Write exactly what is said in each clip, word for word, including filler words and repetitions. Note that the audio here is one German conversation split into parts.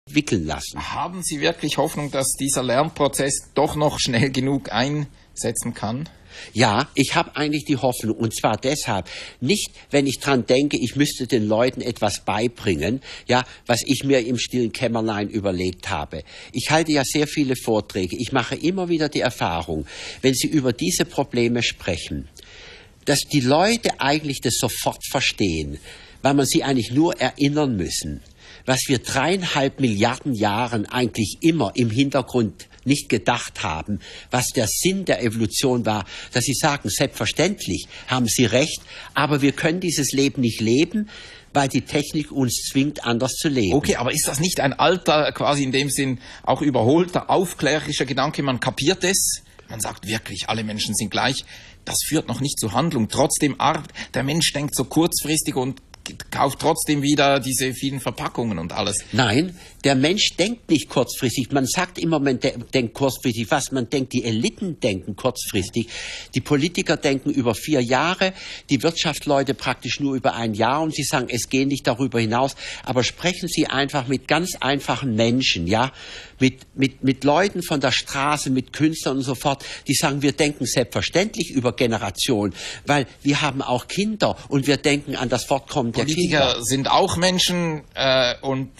entwickeln lassen. Haben Sie wirklich Hoffnung, dass dieser Lernprozess doch noch schnell genug einsetzen kann? Ja, ich habe eigentlich die Hoffnung, und zwar deshalb, nicht, wenn ich dran denke, ich müsste den Leuten etwas beibringen, ja, was ich mir im stillen Kämmerlein überlegt habe. Ich halte ja sehr viele Vorträge. Ich mache immer wieder die Erfahrung, wenn Sie über diese Probleme sprechen, dass die Leute eigentlich das sofort verstehen, weil man sie eigentlich nur erinnern müssen, was wir dreieinhalb Milliarden Jahren eigentlich immer im Hintergrund nicht gedacht haben, was der Sinn der Evolution war, dass sie sagen, selbstverständlich haben sie recht, aber wir können dieses Leben nicht leben, weil die Technik uns zwingt, anders zu leben. Okay, aber ist das nicht ein alter, quasi in dem Sinn auch überholter, aufklärerischer Gedanke, man kapiert es, man sagt wirklich, alle Menschen sind gleich, das führt noch nicht zur Handlung. Trotzdem, der Mensch denkt so kurzfristig und kauft trotzdem wieder diese vielen Verpackungen und alles. Nein, der Mensch denkt nicht kurzfristig. Man sagt immer, man de denkt kurzfristig. Was man denkt, die Eliten denken kurzfristig. Die Politiker denken über vier Jahre, die Wirtschaftsleute praktisch nur über ein Jahr und sie sagen, es geht nicht darüber hinaus. Aber sprechen Sie einfach mit ganz einfachen Menschen, ja, mit, mit, mit Leuten von der Straße, mit Künstlern und so fort, die sagen, wir denken selbstverständlich über Generationen, weil wir haben auch Kinder und wir denken an das Fortkommen der Politiker Kinder. sind auch Menschen äh, und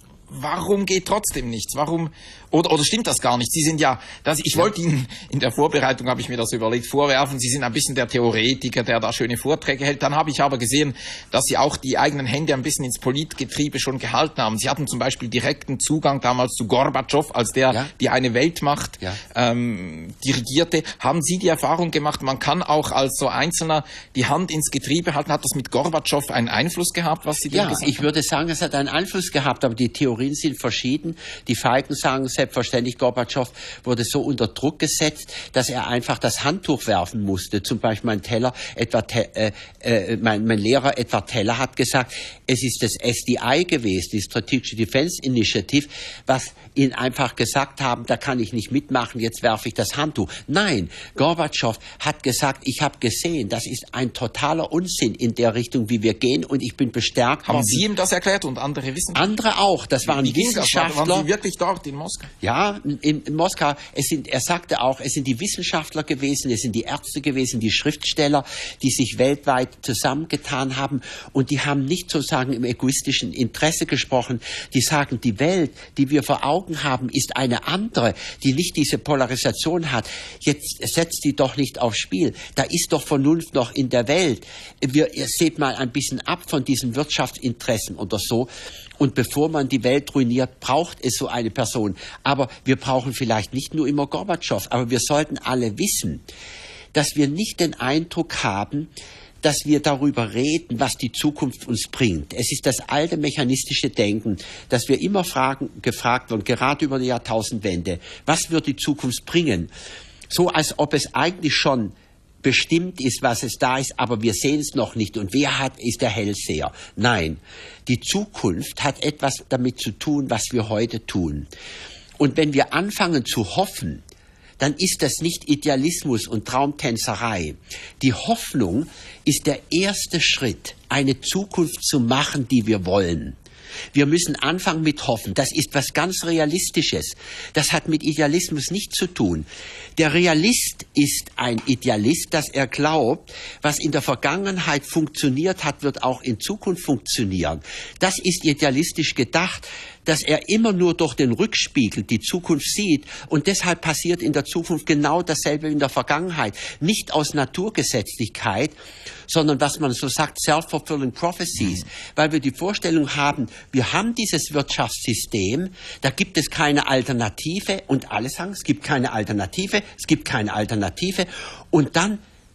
warum geht trotzdem nichts? Warum oder oder stimmt das gar nicht? Sie sind ja, das, ich ja. wollte Ihnen in der Vorbereitung, habe ich mir das überlegt, vorwerfen, Sie sind ein bisschen der Theoretiker, der da schöne Vorträge hält. Dann habe ich aber gesehen, dass Sie auch die eigenen Hände ein bisschen ins Politgetriebe schon gehalten haben. Sie hatten zum Beispiel direkten Zugang damals zu Gorbatschow, als der ja. die eine Weltmacht ja. ähm, dirigierte. Haben Sie die Erfahrung gemacht, man kann auch als so Einzelner die Hand ins Getriebe halten? Hat das mit Gorbatschow einen Einfluss gehabt, was Sie ja, denn gesagt haben? Ich würde sagen, es hat einen Einfluss gehabt, aber die Theorien sind verschieden. Die Feigen sagen selbstverständlich, Gorbatschow wurde so unter Druck gesetzt, dass er einfach das Handtuch werfen musste. Zum Beispiel mein Teller, etwa te äh, äh, mein, mein Lehrer Edward Teller hat gesagt, es ist das S D I gewesen, die Strategic Defense Initiative, was ihnen einfach gesagt haben, da kann ich nicht mitmachen, jetzt werfe ich das Handtuch. Nein, Gorbatschow hat gesagt, ich habe gesehen, das ist ein totaler Unsinn in der Richtung, wie wir gehen, und ich bin bestärkt. Haben Sie ihm das erklärt und andere Wissenschaftler? Andere auch, das waren Wie Wissenschaftler. Waren Sie wirklich dort in Moskau? Ja, in, in Moskau. Es sind, er sagte auch, es sind die Wissenschaftler gewesen, es sind die Ärzte gewesen, die Schriftsteller, die sich weltweit zusammengetan haben, und die haben nicht sozusagen im egoistischen Interesse gesprochen. Die sagen, die Welt, die wir vor Augen haben, ist eine andere, die nicht diese Polarisation hat. Jetzt setzt die doch nicht aufs Spiel. Da ist doch Vernunft noch in der Welt. Wir, ihr seht mal ein bisschen ab von diesen Wirtschaftsinteressen oder so. Und bevor man die Welt ruiniert, braucht es so eine Person. Aber wir brauchen vielleicht nicht nur immer Gorbatschow, aber wir sollten alle wissen, dass wir nicht den Eindruck haben, dass wir darüber reden, was die Zukunft uns bringt. Es ist das alte mechanistische Denken, dass wir immer fragen, gefragt werden, gerade über die Jahrtausendwende, was wird die Zukunft bringen? So als ob es eigentlich schon bestimmt ist, was es da ist, aber wir sehen es noch nicht. Und wer hat, ist der Hellseher? Nein, die Zukunft hat etwas damit zu tun, was wir heute tun. Und wenn wir anfangen zu hoffen, dann ist das nicht Idealismus und Traumtänzerei. Die Hoffnung ist der erste Schritt, eine Zukunft zu machen, die wir wollen. Wir müssen anfangen mit Hoffen. Das ist was ganz Realistisches. Das hat mit Idealismus nichts zu tun. Der Realist ist ein Idealist, dass er glaubt, was in der Vergangenheit funktioniert hat, wird auch in Zukunft funktionieren. Das ist idealistisch gedacht, dass er immer nur durch den Rückspiegel die Zukunft sieht, und deshalb passiert in der Zukunft genau dasselbe wie in der Vergangenheit. Nicht aus Naturgesetzlichkeit, sondern was man so sagt, self-fulfilling prophecies, mhm. weil wir die Vorstellung haben, wir haben dieses Wirtschaftssystem, da gibt es keine Alternative, und alle sagen, es gibt keine Alternative, es gibt keine Alternative, und dann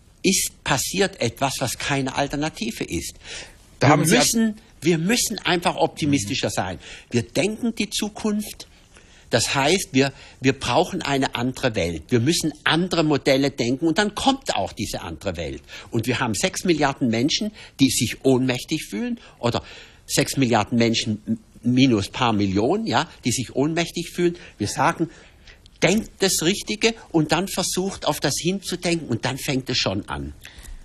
ist passiert etwas, was keine Alternative ist. Da wir müssen Wir müssen einfach optimistischer sein. Wir denken die Zukunft. Das heißt, wir, wir brauchen eine andere Welt. Wir müssen andere Modelle denken, und dann kommt auch diese andere Welt. Und wir haben sechs Milliarden Menschen, die sich ohnmächtig fühlen, oder sechs Milliarden Menschen minus paar Millionen, ja, die sich ohnmächtig fühlen. Wir sagen, denkt das Richtige und dann versucht, auf das hinzudenken, und dann fängt es schon an.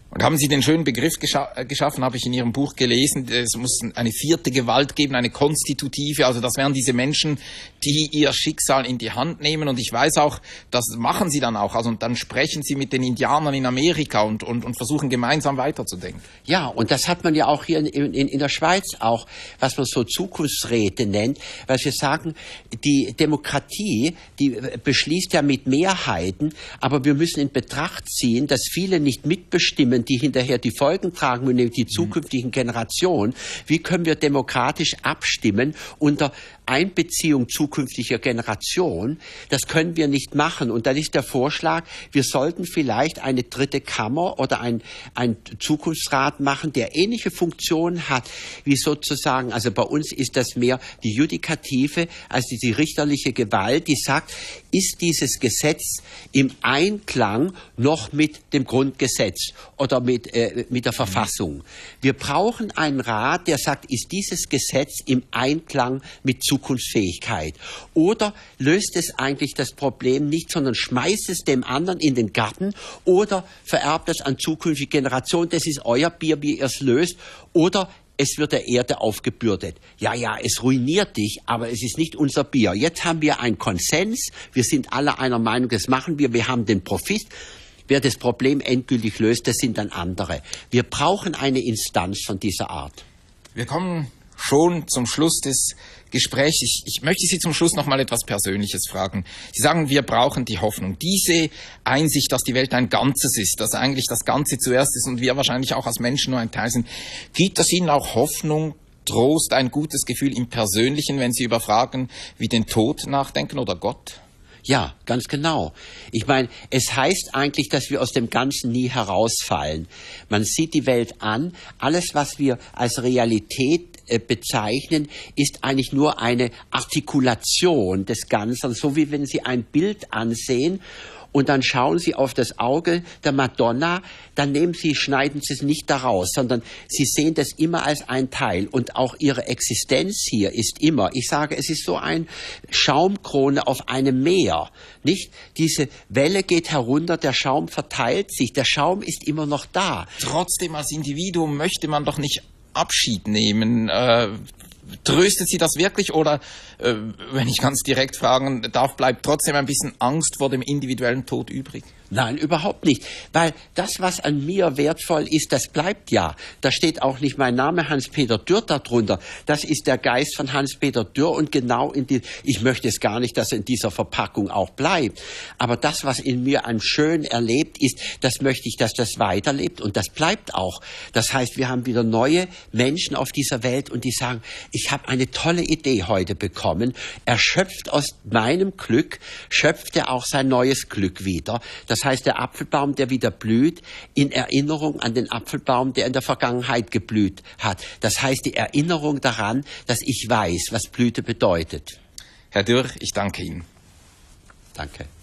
Und haben Sie den schönen Begriff gescha geschaffen, habe ich in Ihrem Buch gelesen, es muss eine vierte Gewalt geben, eine konstitutive, also das wären diese Menschen, die ihr Schicksal in die Hand nehmen. Und ich weiß auch, das machen Sie dann auch, also und dann sprechen Sie mit den Indianern in Amerika und, und, und versuchen gemeinsam weiterzudenken. Ja, und das hat man ja auch hier in, in, in der Schweiz auch, was man so Zukunftsräte nennt, weil wir sagen, die Demokratie, die beschließt ja mit Mehrheiten, aber wir müssen in Betracht ziehen, dass viele nicht mitbestimmen, die hinterher die Folgen tragen und die zukünftigen Generationen. Wie können wir demokratisch abstimmen unter Einbeziehung zukünftiger Generationen? Das können wir nicht machen. Und dann ist der Vorschlag, wir sollten vielleicht eine dritte Kammer oder ein, ein Zukunftsrat machen, der ähnliche Funktionen hat, wie sozusagen, also bei uns ist das mehr die Judikative, also die richterliche Gewalt, die sagt, ist dieses Gesetz im Einklang noch mit dem Grundgesetz oder mit, äh, mit der Verfassung. Wir brauchen einen Rat, der sagt, ist dieses Gesetz im Einklang mit Zukunftsfähigkeit? Oder löst es eigentlich das Problem nicht, sondern schmeißt es dem anderen in den Garten oder vererbt es an zukünftige Generationen? Das ist euer Bier, wie ihr es löst. Oder es wird der Erde aufgebürdet. Ja, ja, es ruiniert dich, aber es ist nicht unser Bier. Jetzt haben wir einen Konsens. Wir sind alle einer Meinung, das machen wir. Wir haben den Profit. Wer das Problem endgültig löst, das sind dann andere. Wir brauchen eine Instanz von dieser Art. Wir kommen schon zum Schluss des Gesprächs. Ich, ich möchte Sie zum Schluss noch mal etwas Persönliches fragen. Sie sagen, wir brauchen die Hoffnung. Diese Einsicht, dass die Welt ein Ganzes ist, dass eigentlich das Ganze zuerst ist und wir wahrscheinlich auch als Menschen nur ein Teil sind. Gibt es Ihnen auch Hoffnung, Trost, ein gutes Gefühl im Persönlichen, wenn Sie über Fragen wie den Tod nachdenken oder Gott? Ja, ganz genau. Ich meine, es heißt eigentlich, dass wir aus dem Ganzen nie herausfallen. Man sieht die Welt an. Alles, was wir als Realität äh, bezeichnen, ist eigentlich nur eine Artikulation des Ganzen. So wie wenn Sie ein Bild ansehen und dann schauen Sie auf das Auge der Madonna, dann nehmen Sie, schneiden Sie es nicht daraus, sondern Sie sehen das immer als ein Teil. Und auch Ihre Existenz hier ist immer, ich sage, es ist so ein Schaumkrone auf einem Meer, nicht? Diese Welle geht herunter, der Schaum verteilt sich, der Schaum ist immer noch da. Trotzdem als Individuum möchte man doch nicht Abschied nehmen. Äh Tröstet Sie das wirklich oder, äh, wenn ich ganz direkt fragen darf, bleibt trotzdem ein bisschen Angst vor dem individuellen Tod übrig? Nein, überhaupt nicht. Weil das, was an mir wertvoll ist, das bleibt ja. Da steht auch nicht mein Name Hans-Peter Dürr darunter. Das ist der Geist von Hans-Peter Dürr und genau in die, ich möchte es gar nicht, dass er in dieser Verpackung auch bleibt. Aber das, was in mir an schön erlebt ist, das möchte ich, dass das weiterlebt und das bleibt auch. Das heißt, wir haben wieder neue Menschen auf dieser Welt und die sagen, ich habe eine tolle Idee heute bekommen. Er schöpft aus meinem Glück, schöpft er auch sein neues Glück wieder. Das heißt, der Apfelbaum, der wieder blüht, in Erinnerung an den Apfelbaum, der in der Vergangenheit geblüht hat. Das heißt, die Erinnerung daran, dass ich weiß, was Blüte bedeutet. Herr Dürr, ich danke Ihnen. Danke.